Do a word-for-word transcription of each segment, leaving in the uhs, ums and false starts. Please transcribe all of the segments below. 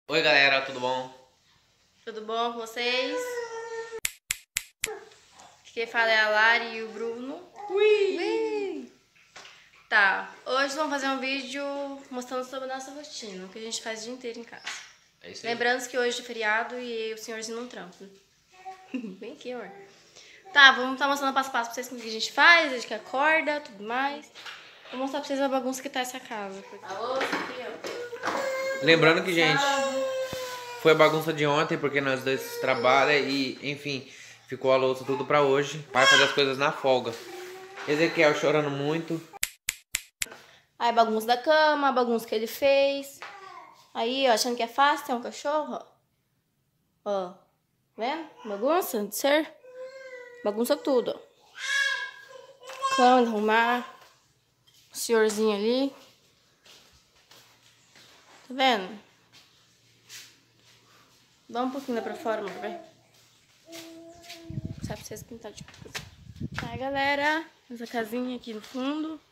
Oi galera, tudo bom? Tudo bom com vocês? Quem fala é a Lari e o Bruno. Ui! Ui! Tá, hoje vamos fazer um vídeo mostrando sobre a nossa rotina, o que a gente faz o dia inteiro em casa. É isso aí. Lembrando que hoje é feriado e o senhorzinho não trampa. Bem aqui, amor. Tá, vamos estar mostrando passo a passo pra vocês como que a gente faz, a gente que acorda, tudo mais. Vou mostrar pra vocês a bagunça que tá essa casa. A louça aqui, ó. Lembrando que, gente, foi a bagunça de ontem, porque nós dois trabalham e, enfim, ficou a louça tudo pra hoje. Para fazer as coisas na folga. Ezequiel chorando muito. Aí a bagunça da cama, a bagunça que ele fez. Aí, ó, achando que é fácil, tem um cachorro, ó. Ó, vendo? Bagunça de ser. Bagunça tudo, ó. Cama de arrumar. O senhorzinho ali. Tá vendo? Dá um pouquinho lá pra fora, amor, vai. Só pra vocês pintar de coisa. Aí, galera, essa casinha aqui no fundo.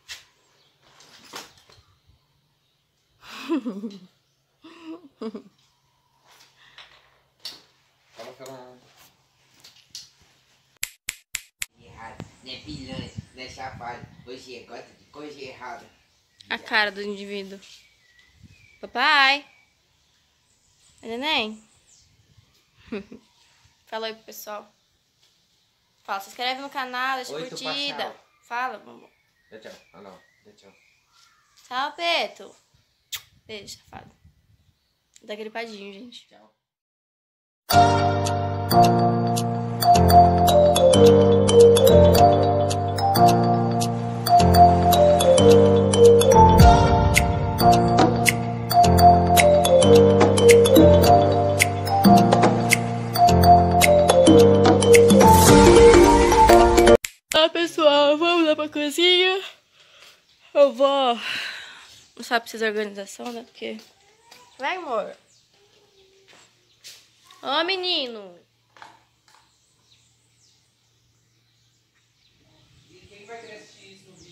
Tava falando. Errado, não é pilanha, não é safado, você gosta de coisa errada. A cara do indivíduo. Papai! É neném? Fala aí pro pessoal. Fala, se inscreve no canal, deixa Oi, curtida. tchau. Fala, vamos. Dá tchau. Ah, não. Dá tchau. Tchau, Peto. Beijo, safado. Dá aquele padinho, gente. Tchau. Olá, pessoal, vamos lá pra cozinha. Eu vou mostrar pra vocês a organização, né? Porque... Vai, amor. Ó, menino. Quem vai querer assistir isso no vídeo?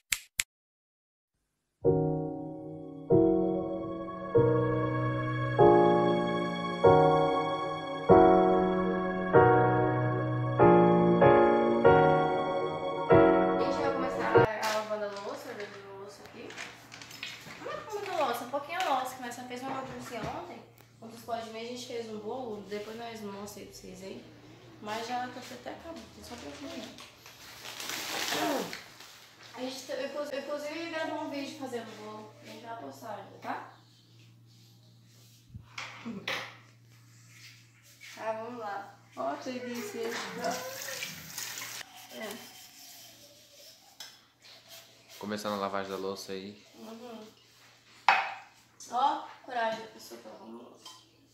A gente vai começar a lavando a louça, organizando a louça aqui. Não é muita louça, um pouquinho a louça, que nós só fez uma baguncinha ontem. Quando vocês podem ver, a gente fez um bolo, depois nós mostrei pra vocês aí. Mas já que você até acabou, tem só pra comer. A gente, eu, inclusive, gravou um vídeo fazendo o bolo. A gente vai postar ainda, tá? Tá, vamos lá. Ó, que delícia. É. Começando a lavagem da louça aí. Uhum. Ó, coragem da pessoa pra lavar uma louça.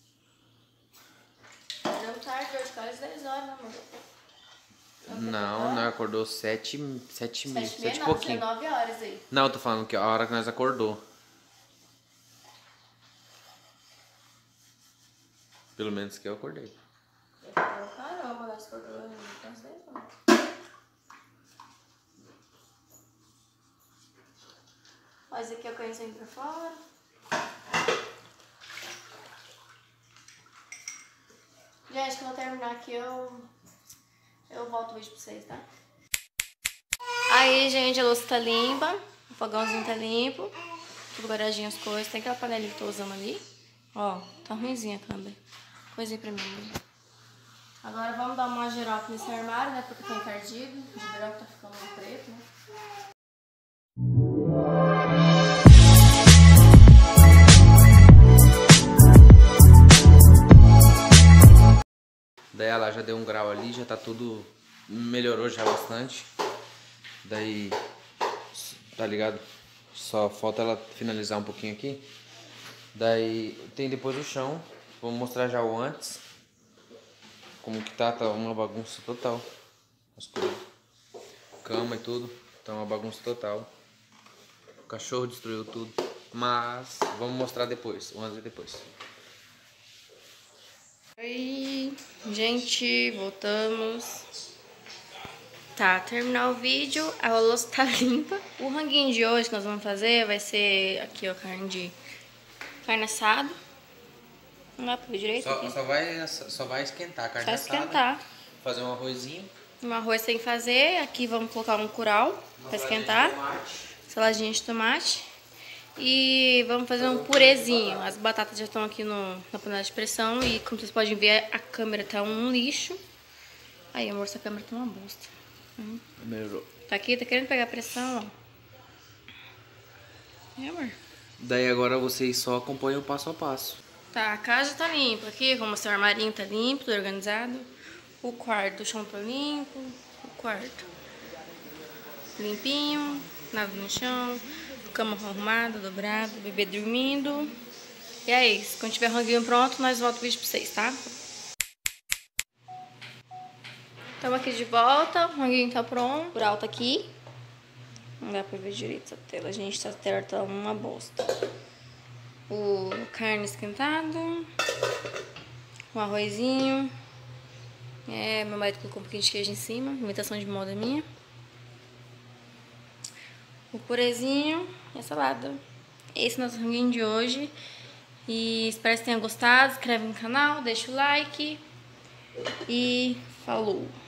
Deu tarde hoje, quase dez horas, né, amor? Não, nós acordou sete, sete, mil, Sete, sete e não, pouquinho. dezenove horas aí. Não, eu tô falando que a hora que nós acordou. Pelo menos que eu acordei. Caramba, nós acordou quase dez horas. Ó, esse aqui é o cães indo pra fora. Gente, quando eu terminar aqui, eu, eu volto o vídeo pra vocês, tá? Aí, gente, a louça tá limpa. O fogãozinho tá limpo. Tudo guardadinho as coisas. Tem aquela panelinha que eu tô usando ali. Ó, tá ruimzinha a câmera. Coisinha pra mim. Agora vamos dar uma geral aqui nesse armário, né? Porque tá encardido. De branco tá ficando preto, né? Daí ela já deu um grau ali, já tá tudo... Melhorou já bastante. Daí... Tá ligado? Só falta ela finalizar um pouquinho aqui. Daí tem depois o chão. Vou mostrar já o antes. Como que tá, tá uma bagunça total. As coisas. Cama e tudo. Tá uma bagunça total. O cachorro destruiu tudo. Mas vamos mostrar depois, o antes e depois. Oi, gente, voltamos. Tá, terminar o vídeo, a louça tá limpa. O ranguinho de hoje que nós vamos fazer vai ser aqui, ó, carne de carne assada. Não dá pra ver direito Só, aqui. só, vai, só vai esquentar a carne Só assada. esquentar. Fazer um arrozinho. Um arroz sem fazer. Aqui vamos colocar um curau pra esquentar. Saladinha de tomate. E vamos fazer um purezinho. As batatas já estão aqui no, na panela de pressão. E como vocês podem ver, a câmera tá um lixo. Aí, amor, essa câmera tá uma bosta. Uhum. Melhorou. Tá aqui, tá querendo pegar pressão, ó. É, amor. Daí agora vocês só acompanham o passo a passo. Tá, a casa tá limpa aqui, como o seu armarinho tá limpo, tudo organizado. O quarto, o chão tá limpo. O quarto limpinho, nada no chão. Cama arrumada, dobrada, bebê dormindo. E é isso. Quando tiver ranguinho pronto, nós voltamos o vídeo pra vocês, tá? Estamos aqui de volta. O ranguinho tá pronto. Por alto aqui. Não dá pra ver direito essa tela, gente. Essa tela tá uma bosta. O carne esquentado. O arrozinho. É, meu marido colocou um pouquinho de queijo em cima. Imitação de moda minha. O purezinho e a salada. Esse é o nosso ranguinho de hoje. E espero que tenham gostado. Se inscreve no canal, deixa o like. E falou!